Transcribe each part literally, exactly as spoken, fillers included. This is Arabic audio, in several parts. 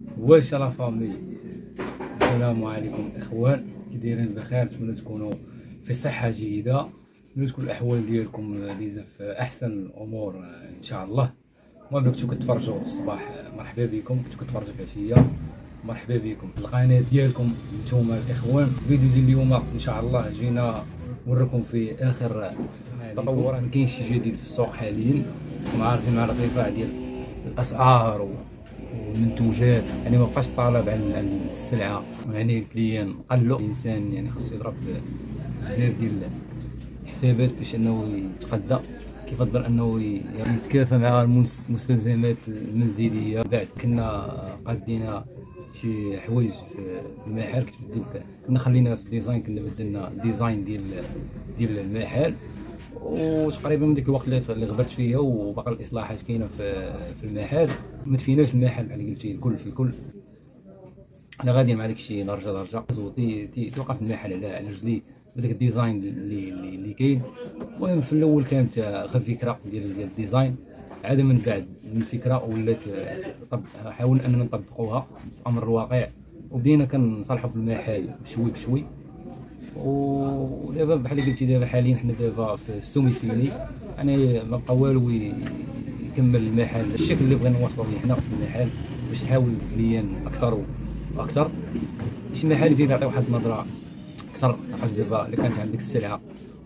واش لا فامي. السلام عليكم اخوان، كي دايرين بخير؟ نتمنى تكونوا في صحه جيده، نتمنى تكون الاحوال ديالكم ليزا في احسن الامور ان شاء الله. المهم كنتو كتفرجوا في الصباح مرحبا بكم، كنتو كتفرجوا في العشيه مرحبا بكم في القناه ديالكم نتوما الاخوان. الفيديو ديال اليوم ان شاء الله جينا نوريكم في اخر تطورات. ما كاينش شي جديد في السوق حاليا، كما عارفين مع الارتفاع ديال الاسعار والمنتوجات، يعني ما بقاش طالب على السلعه، يعني الكليان قلوا. الانسان يعني خاصو يضرب بزاف ديال الحسابات باش انه يتقدى، كيفضل انه يتكافى مع المستلزمات المنزليه. بعد كنا قادينا شي حوايج في المحل، كنت بدلت كنا خلينا في الديزاين، كنا بدلنا الديزاين ديال ديال المحل، وتقريبا من ديك الوقت اللي غبرت فيها وباقي الاصلاحات كاينه في في المحل. ما تفيناش المحل بحال قلتي الكل في الكل. انا غادي مع داكشي درجه درجه زوطي توقف المحل على على رجلي بداك الديزاين اللي اللي كاين. المهم في الاول كانت غير فكره ديال ديال الديزاين، عاد من بعد من الفكره ولات طب حاولنا اننا نطبقوها في امر الواقع، وبدينا كنصلحوا في المحل بشوي بشوي. ودابا بحال قلتي دابا حاليا حنا دابا في السومي فيني، يعني ما بقى والو يكمل المحل الشكل اللي بغينا نوصلوا ليه حنا في المحل، باش تحاول الكليان اكثر واكثر، باش المحل يزيد يعطي واحد النظره اكثر. عرفت دابا الا كانت عندك السلعه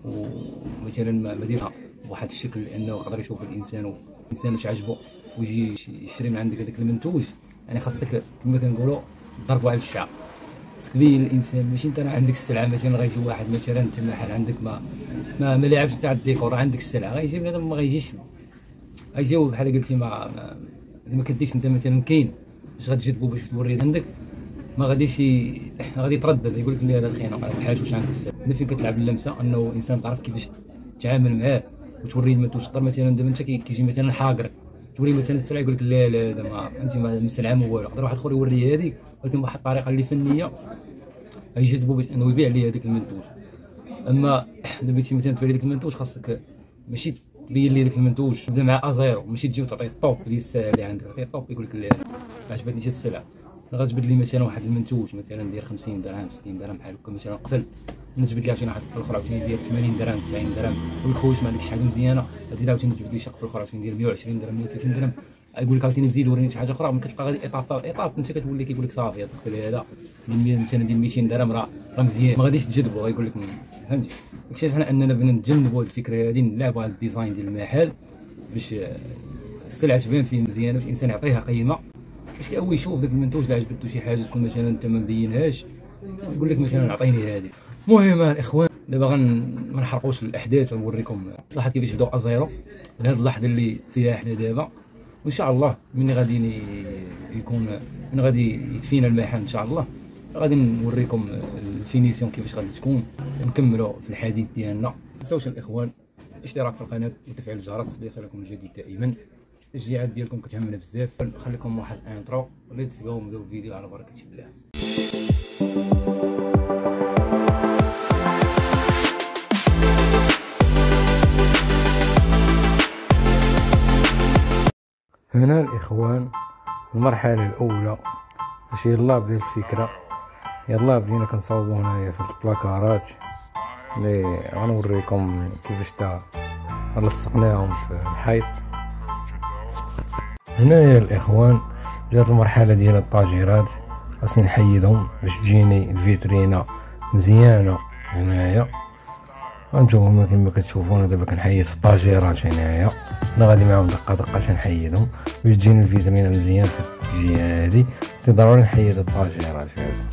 ومثلا ما ديرها بواحد الشكل انه يقدر يشوف الانسان والانسان واش عجبو ويجي يشري من عندك هذاك المنتوج، يعني خاصك كما كنقولوا ضربوا على الشعر. خاصك تبين للانسان، ماشي انت راه عندك السلعه مثلا غيجي واحد مثلا انت المحل عندك ما ما, ما لعبش تاع الديكور، عندك السلعه غيجي بنادم ما غيجيش غيجاوب بحال قلتي ما ما, ما كديش انت مثلا كاين باش غتجذبو باش توري عندك، ما غاديش غادي يتردد يقول لك لا هذا الخينا بحال واش عندك السلعه. انا فين كتلعب اللمسه انه الانسان تعرف كيفاش تتعامل معاه وتوريه المنتوج. تقدر مثلا دابا انت كيجي مثلا حاقر توري مثلا السلعه يقول لك لا لا هذا ما انت ما السلعه ما والو. يقدر واحد اخر يوري هذيك ولكن بواحد الطريقه اللي فنيه غيجذبو باش انه يبيع ليه هذاك المنتوج. اما الا بغيتي مثلا تبيع لي داك المنتوج خاصك ماشي تبين لي داك المنتوج تبدا مع ازيرو، ماشي تجي وتعطيه الطوب ديال السلعه اللي عندك، تعطيه الطوب يقول لك لا ما عجبتنيش هاد السلعه. غتجبد لي مثلا واحد المنتوج مثلا داير خمسين درهم ستين درهم بحال هكا مثلا قفل، نجبد لي عاوتاني واحد القفل اخر عاوتاني داير ثمانين درهم تسعين درهم، والخوش ما عندكش حاجه مزيانه غتزيد عاوتاني تجبد لي شي قفل اخر عاوتاني داير مية وعشرين درهم مية وثلاثين درهم، يقول لك عاوتاني زيد وريني شي حاجه اخرى. ما كتبقى غادي ايطاب ايطاب انت كتولي كيقول لك صافي هذا القفل هذا ديال مثلا ديال ميتين درهم راه راه مزيان، ما غاديش تجذبو غيقول لك فهمتي. داكشي حنا اننا بغينا نتجنبوا هذه الفكره هذه، نلعبوا على الديزاين ديال المحل باش السلعه تبان فيه مزيانه، باش الانسان يعطيها قيمه، باش هو يشوف داك المنتوج اللي عجبته شي حاجه تكون مثلا انت ما مبينهاش يقول لك مثلا عطيني هذه. المهم الاخوان دابا غن ما نحرقوش الاحداث ونوريكم الاصلاحات كيفاش بداو ازيرو لهاد اللحظه اللي فيها حنا دابا. وان شاء الله من غادي يكون من غادي يتفينا المحل ان شاء الله غادي نوريكم الفينيسيون كيفاش غادي تكون، ونكملوا في الحديث ديالنا. ما تنساوش الاخوان الاشتراك في القناه وتفعيل الجرس ليصلكم الجديد دائما. التشجيعات ديالكم كتهمنا بزاف. نخليكم واحد انترو ليتس جو نبداو الفيديو على بركه الله. هنا الاخوان المرحله الاولى باش يلا بدات الفكره، يلا بدينا كنصاوبوا هنايا في البلاكارات اللي غنوريكم كيفاش تا لصقناهم في الحيط. هنايا الاخوان جات المرحله ديال الطاجيرات، خاصني نحيدهم باش تجيني الفيترينا مزيانه. هنايا هانتوما كما كتشوفونا دابا كنحيد في الطاجيرات، هنايا انا غادي معاهم دقه دقه باش نحيدهم باش تجيني الفيترينا مزيان في الجهه هادي. ضروري نحيد الطاجيرات هادي.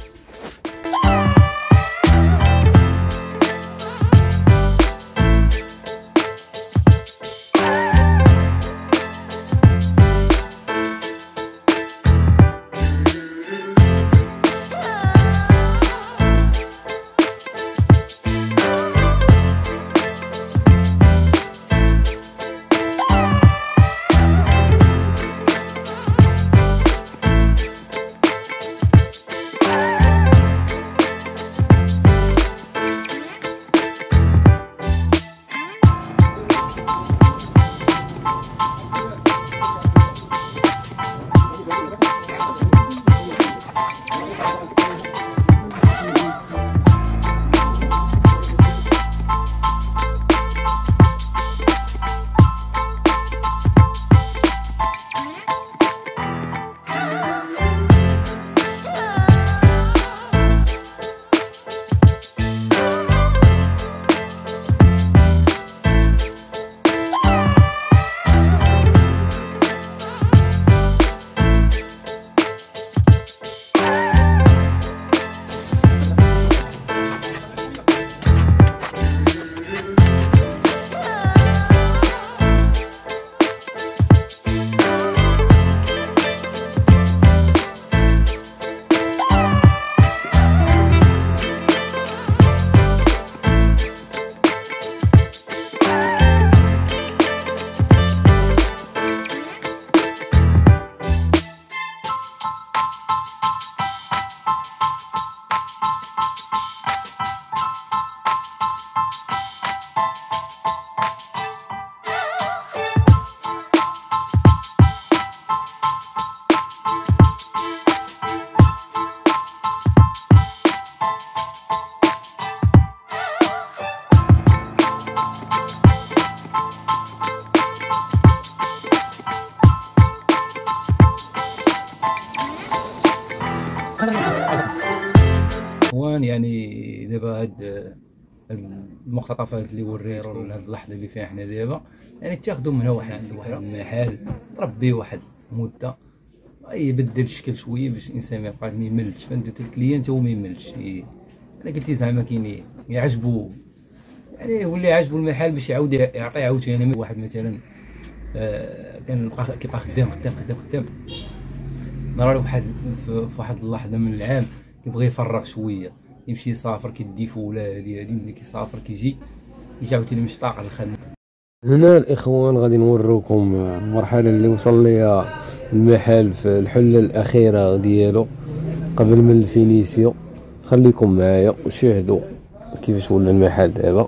اخوان يعني دابا هاد المقتطفات اللي وريرو لهاد اللحظه اللي فيها حنا دابا، يعني تاخذوا منها واحد واحد المحل تربيه واحد مده، يبدل الشكل شويه باش الانسان ما يبقاش ما يملش، فهمت الكليان هو ما يملش. انا قلتي زعما كاين يعجبو، يعني يولي عاجبو المحل باش يعاود يعطي عاوتاني واحد مثلا آه كنبقى كيبقى خدام خدام خدام خدام نهار واحد في واحد اللحظه من العام كيبغي يفرغ شويه، يمشي يسافر كيدي فوله هادي هادي ملي كيسافر كيجي يجي عاوتاني مشتاق على الخدمه. هنا الاخوان غادي نوروكم المرحله اللي وصل ليها المحل في الحله الاخيره ديالو قبل من الفينيسيو. خليكم معايا وشاهدوا كيفاش ولا المحل دابا.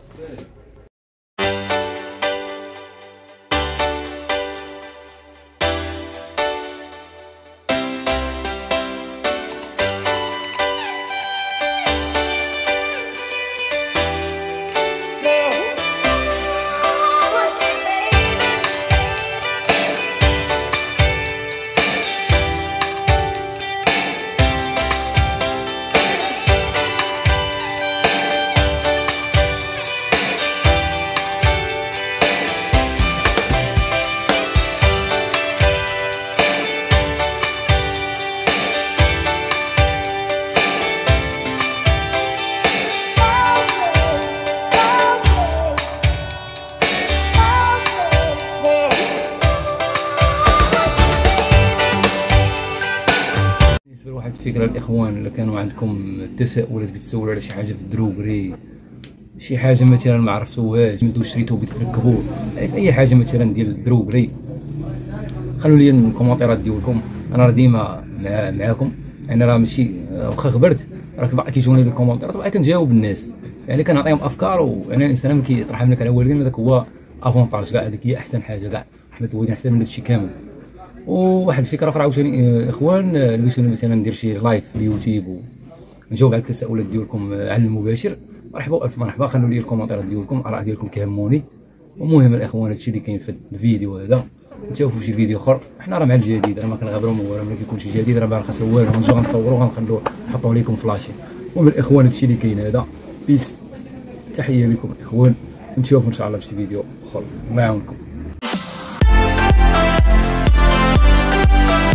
واحد الفكره الاخوان، الا كانوا عندكم تساؤلات بتسولوا على شي حاجه في الدروغري، شي حاجه مثلا ما عرفتوهاش منذ شريتو بغيتو تركبوه، يعني في اي حاجه مثلا ديال الدروغري خلوا لي الكومونتيرات ديالكم. انا راه ديما مع معاكم، يعني راه ماشي واخا خبرت راك باقي كيجوني لي الكومونتيرات باقي كنجاوب الناس، يعني كنعطيهم افكار، ويعني الانسان ملي كيطرح لك على والدين هذاك هو افونتاج كاع، هذيك هي احسن حاجه كاع، رحمه الوالدين احسن من هادشي كامل. وواحد الفكره اخرى عاوتاني اخوان، بغيت مثلا ندير شي لايف في اليوتيوب ونجاوب على التساؤلات ديالكم على المباشر، مرحبا الف مرحبا. خلوا لي الكومنتيرات ديالكم، الاراء ديالكم كيهموني. ومهم الاخوان هادشي اللي كاين في الفيديو هذا، نشوفوا شي فيديو اخر. حنا راه مع الجديد، راه ما كنغبروا من ورا، ملي كيكون شي جديد راه ما خاصو والو، غنجيو غنصوروا غنخلوه نحطوا لكم فلاشي. المهم الاخوان هادشي اللي كاين هذا، بيس، تحيه لكم الاخوان، نشوفوا ان شاء الله في شي فيديو اخر. الله يعاونكم.